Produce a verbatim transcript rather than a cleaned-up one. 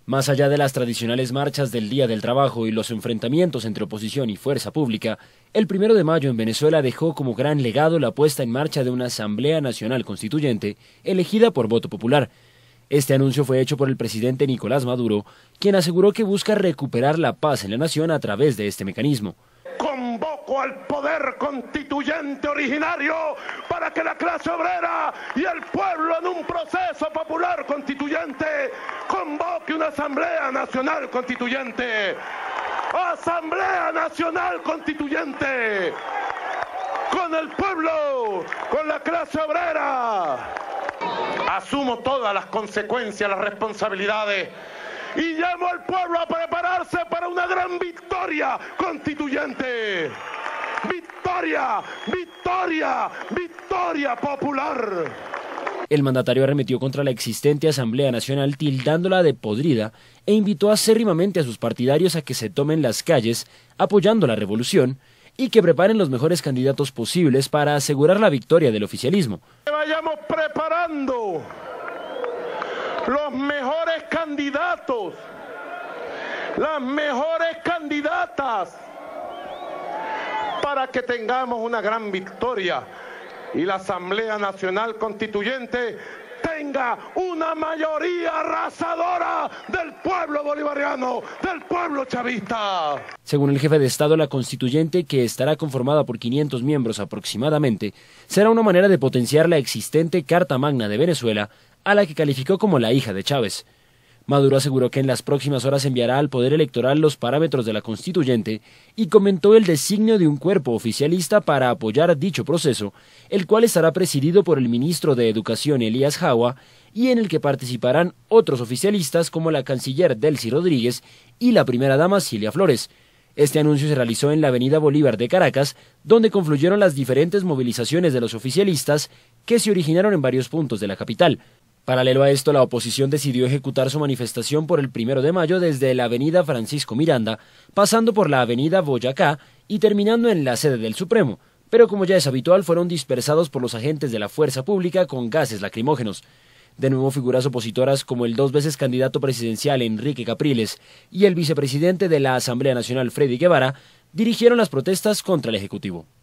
Más allá de las tradicionales marchas del Día del Trabajo y los enfrentamientos entre oposición y fuerza pública, el primero de mayo en Venezuela dejó como gran legado la puesta en marcha de una Asamblea Nacional Constituyente elegida por voto popular. Este anuncio fue hecho por el presidente Nicolás Maduro, quien aseguró que busca recuperar la paz en la nación a través de este mecanismo. Convoco al poder constituyente originario para que la clase obrera y el pueblo en un proceso popular constituyente convoque una Asamblea Nacional Constituyente. Asamblea Nacional Constituyente con el pueblo, con la clase obrera. Asumo todas las consecuencias, las responsabilidades y llamo al pueblo a prepararse para una gran victoria constituyente. Victoria, victoria, victoria popular. El mandatario arremetió contra la existente Asamblea Nacional tildándola de podrida e invitó acérrimamente a sus partidarios a que se tomen las calles apoyando la revolución y que preparen los mejores candidatos posibles para asegurar la victoria del oficialismo. Que vayamos preparando los mejores candidatos, las mejores candidatas, para que tengamos una gran victoria y la Asamblea Nacional Constituyente tenga una mayoría arrasadora del pueblo bolivariano, del pueblo chavista. Según el jefe de Estado, la constituyente, que estará conformada por quinientos miembros aproximadamente, será una manera de potenciar la existente Carta Magna de Venezuela, a la que calificó como la hija de Chávez. Maduro aseguró que en las próximas horas enviará al Poder Electoral los parámetros de la constituyente y comentó el designio de un cuerpo oficialista para apoyar dicho proceso, el cual estará presidido por el ministro de Educación Elías Jawa y en el que participarán otros oficialistas como la canciller Delcy Rodríguez y la primera dama Cilia Flores. Este anuncio se realizó en la avenida Bolívar de Caracas, donde confluyeron las diferentes movilizaciones de los oficialistas que se originaron en varios puntos de la capital. Paralelo a esto, la oposición decidió ejecutar su manifestación por el primero de mayo desde la avenida Francisco Miranda, pasando por la avenida Boyacá y terminando en la sede del Supremo, pero como ya es habitual, fueron dispersados por los agentes de la fuerza pública con gases lacrimógenos. De nuevo, figuras opositoras como el dos veces candidato presidencial Enrique Capriles y el vicepresidente de la Asamblea Nacional Freddy Guevara dirigieron las protestas contra el Ejecutivo.